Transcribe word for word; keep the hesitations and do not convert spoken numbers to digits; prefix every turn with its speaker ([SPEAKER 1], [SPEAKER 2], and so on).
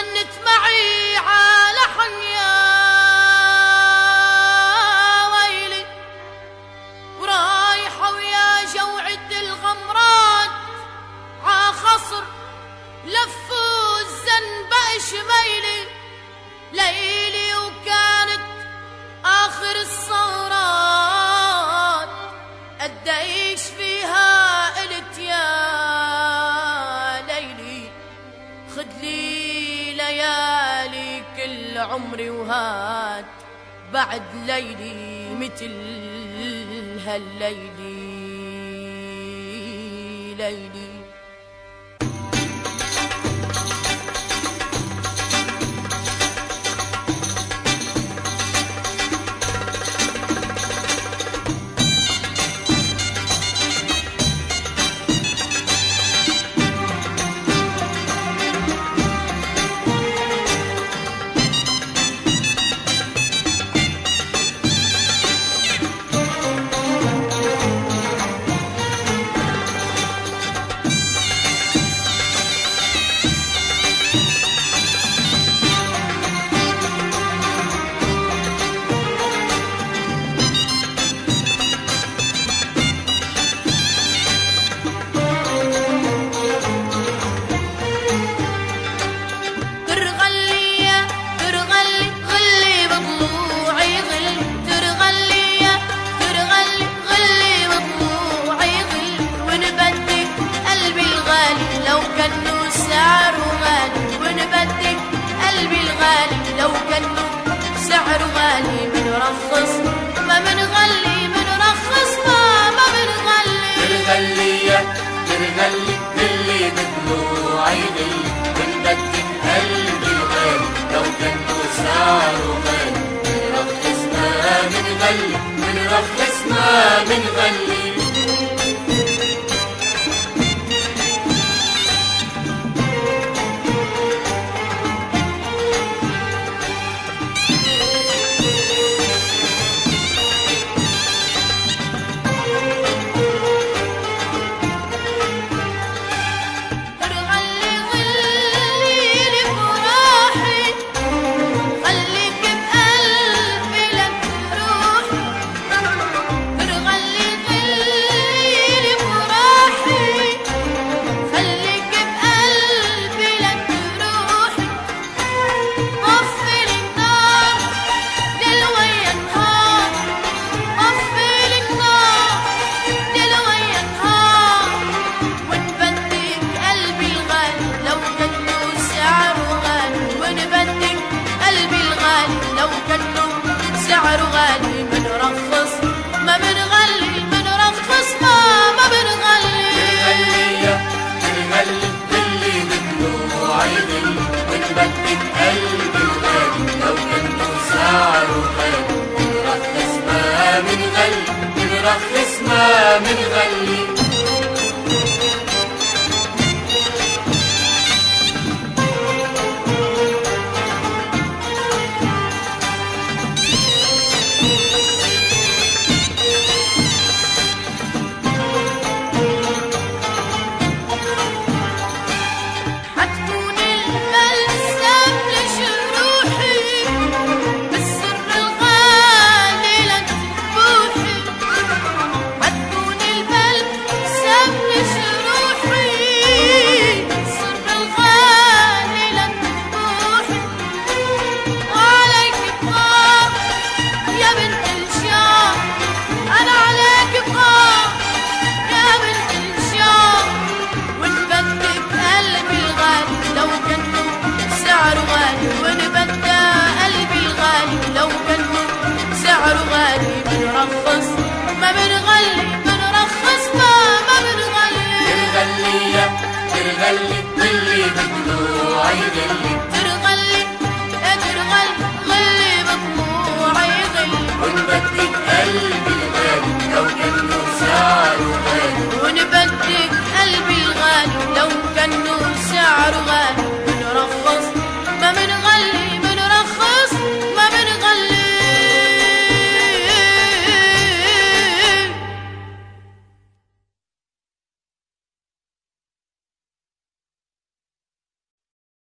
[SPEAKER 1] غنت معي على حنيا ويلي، ورايحة ويا جوعة الغمرات عخصر لفوا الزنب شميلي ليلي، وكانت آخر الصورات قديش فيها قلت يا ليلي خدلي ليالي كل عمري وهات بعد ليلي مثل هالليلي ليلي. لو كانه سعره غالي بنرخص ما بنغلي، بنرخص ما ما بنغلي.
[SPEAKER 2] بنغلية بنغلي اللي بطلوع يغلي، بنبدل قلبي الغالي لو كانه سعره غالي بنرخص ما بنغلي، بنرخص ما بنغلي.